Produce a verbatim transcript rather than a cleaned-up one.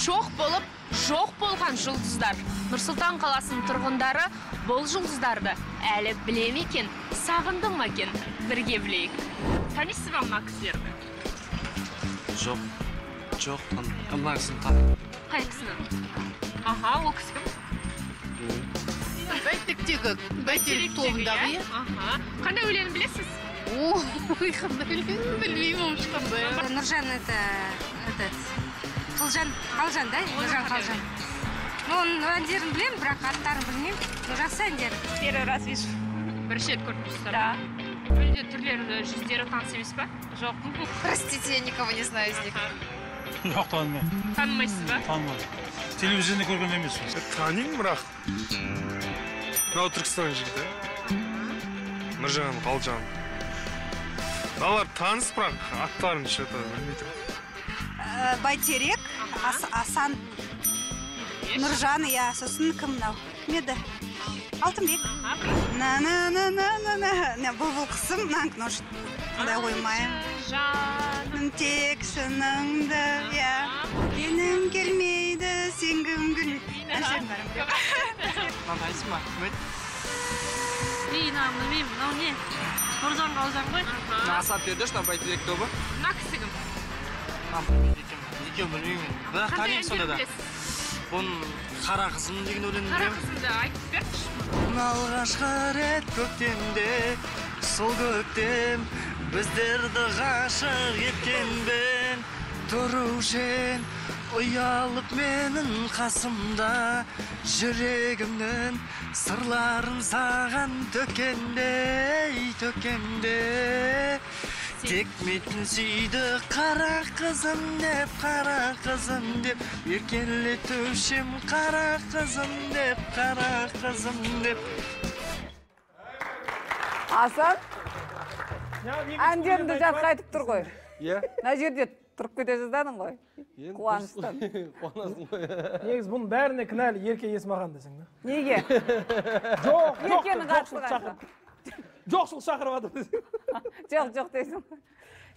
шоқ болып, жоқ болған жұлдыздар. Нұрсұлтан қаласының тұрғындары бұл жұлдыздарды әлі біле ме екен, сағынды ма екен? Бірге білейік. Танисыз ба мына кісілерді? Жоқ, жоқ, мына кісіні танимын. Қай кісіні? Аха, ол кісі кім? Бәйтеректегі, бәйтерек тобындағы, иә? Аха. Қандай өлеңін білесіз? Ой, қандай өлеңін білмеймін, ешқандай. Нұржан это этот Қалжан, Қалжан, да? Нұржан Қалжан. Ну, оның әндерін білемін, бірақ аттарын білмеймін. Ну, жақсы әндер. Первый раз вижу. Бірінші рет көріп тұрсыздар. Да. Мүлде түрлері, жүздері таныс емес па? Жоқ. Простите, я никого не знаю из них. Жоқ, танымаймын. Танымайсыз ба? Танымаймын. Телевизионда көрген емес. Танимын, бірақ. Мынау Түркістан жігіті. Нұржан Қалжан. Алар таныс, бірақ аттарын что-то білмейді. Бәйтерек, Асан, Нұржан, иә, сосын кім мынау? Кім еді? Алтынбек. На-на-на-на-на-на. Бұл-бұл қысым, нанг нож. Ондай қоймайым. Жаным тек шыныңды, иә. Енім келмейді, сенгім күлмейді. Әншерім бәрім. Танайсың ба? Кім еді? Мен білмеймін, мынау не? Нұржан Қалжан ғой. Аса пердеш, там Бәйтерек тобы. мына кісі кім? Екеуін білмеймін. Бірақ танимын сонда да. Бұның қара қызым деген өлеңін Қара білемін. қызымды айтып берші. Алғашқы рет көктемде, сол көктем біздерді ғашық еткенбен. Тұрушен ұялып менің қасымда, жүрегімнің сырларын саған төккенде, төккенде. Тек метін сүйді қара қызым деп, қара қызым деп, еркелетушім қара қызым деп, қара қызым деп. Асан, әндеріңді жатқа айтып тұр ғой. Иә? Мына жерде тұрып кете жаздадың ғой. Қуаныштан. Қуанасың ғой. Негіз бұның бәріне кінәлі Ерке Есмахан десің да? Неге? Жоқ, Еркені қатысыға. жоқшылық шақырып жатыр. Жоқ, жоқ дейсің.